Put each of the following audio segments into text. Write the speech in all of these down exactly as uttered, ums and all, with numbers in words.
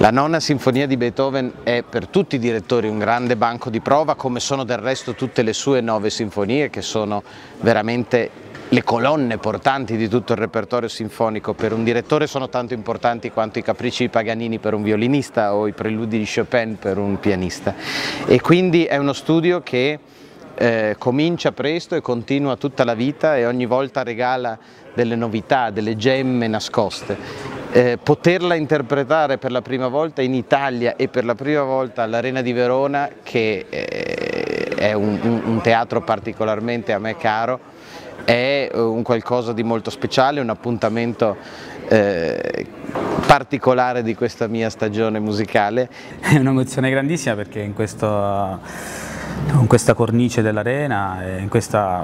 La nona sinfonia di Beethoven è per tutti i direttori un grande banco di prova, come sono del resto tutte le sue nove sinfonie, che sono veramente le colonne portanti di tutto il repertorio sinfonico. Per un direttore sono tanto importanti quanto i capricci di Paganini per un violinista o i preludi di Chopin per un pianista. E quindi è uno studio che eh, comincia presto e continua tutta la vita e ogni volta regala delle novità, delle gemme nascoste. Eh, poterla interpretare per la prima volta in Italia e per la prima volta all'Arena di Verona, che eh, è un, un, un teatro particolarmente a me caro, è un qualcosa di molto speciale, un appuntamento eh, particolare di questa mia stagione musicale. È un'emozione grandissima perché in, questo, in questa cornice dell'Arena e in questa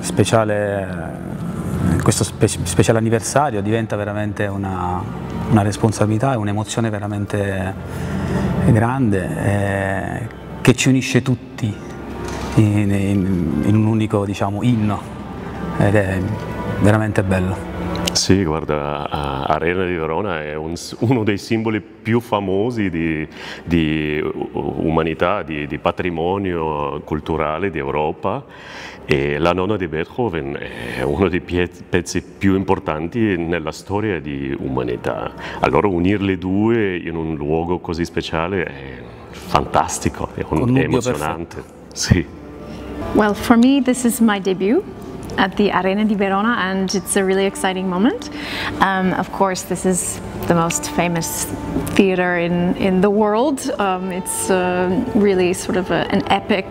speciale In questo spe speciale anniversario diventa veramente una, una responsabilità e un'emozione veramente grande eh, che ci unisce tutti in, in, in un unico, diciamo, inno, ed è veramente bello. Sì, guarda, Arena di Verona è un, uno dei simboli più famosi di, di umanità, di, di patrimonio culturale di Europa, e la nona di Beethoven è uno dei pezzi più importanti nella storia di umanità. Allora unirle due in un luogo così speciale è fantastico, è, un, è emozionante. Sì. Well, for me this is my debut at the Arena di Verona, and it's a really exciting moment. Um, of course, this is the most famous theater in, in the world. Um, it's uh, really sort of a, an epic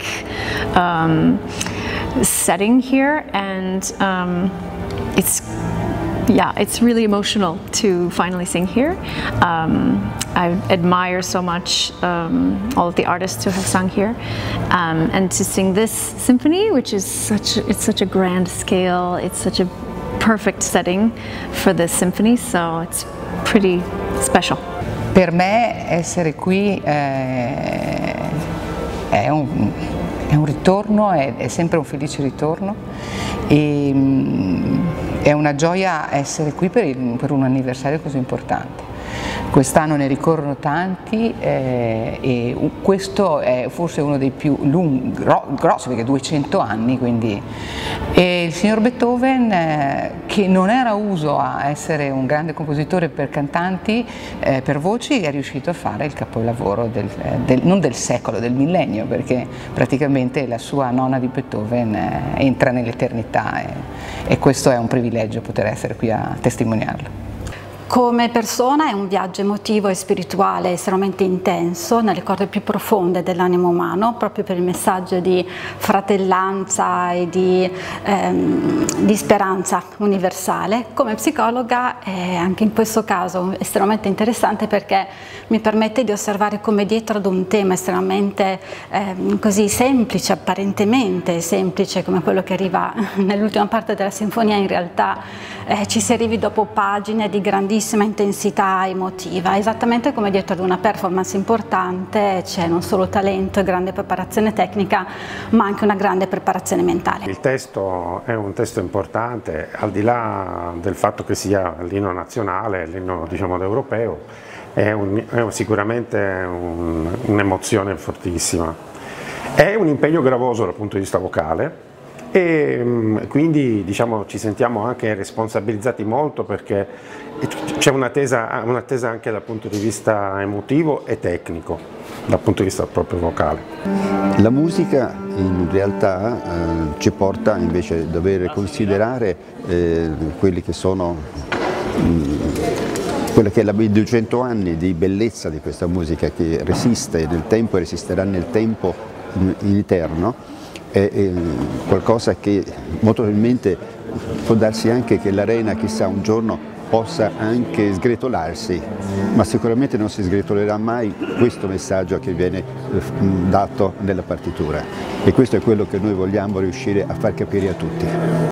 um, setting here, and um, it's yeah, it's really emotional to finally sing here. Um, I admire so much um, all of the artists who have sung here, um, and to sing this symphony, which is such it's such a grand scale. It's such a perfect setting for this symphony, so it's pretty special. Per me essere qui eh, è un È un ritorno, è, è sempre un felice ritorno, e mh, è una gioia essere qui per, il, per un anniversario così importante. Quest'anno ne ricorrono tanti eh, e questo è forse uno dei più lunghi, gro, grossi, perché duecento anni, quindi. E il signor Beethoven, eh, che non era uso a essere un grande compositore per cantanti, eh, per voci, è riuscito a fare il capolavoro del, del, non del secolo, del millennio, perché praticamente la sua nona di Beethoven eh, entra nell'eternità, e, e questo è un privilegio poter essere qui a testimoniarlo. Come persona è un viaggio emotivo e spirituale estremamente intenso nelle corde più profonde dell'animo umano, proprio per il messaggio di fratellanza e di, ehm, di speranza universale. Come psicologa è anche in questo caso estremamente interessante, perché mi permette di osservare come dietro ad un tema estremamente ehm, così semplice, apparentemente semplice come quello che arriva nell'ultima parte della sinfonia, in realtà eh, ci si arrivi dopo pagine di grandissima intensità emotiva, esattamente come dietro ad una performance importante c'è non solo talento e grande preparazione tecnica, ma anche una grande preparazione mentale. Il testo è un testo importante, al di là del fatto che sia l'inno nazionale, l'inno, diciamo, europeo, è, un, è sicuramente un'emozione fortissima. È un impegno gravoso dal punto di vista vocale, e quindi, diciamo, ci sentiamo anche responsabilizzati molto, perché c'è un'attesa un'attesa anche dal punto di vista emotivo e tecnico, dal punto di vista proprio vocale. La musica in realtà eh, ci porta invece a dover considerare eh, quelli che sono mh, quella che è la duecento anni di bellezza di questa musica, che resiste nel tempo e resisterà nel tempo in, in eterno. È, è qualcosa che molto probabilmente può darsi anche che l'Arena, chissà, un giorno possa anche sgretolarsi, ma sicuramente non si sgretolerà mai questo messaggio che viene dato nella partitura, e questo è quello che noi vogliamo riuscire a far capire a tutti.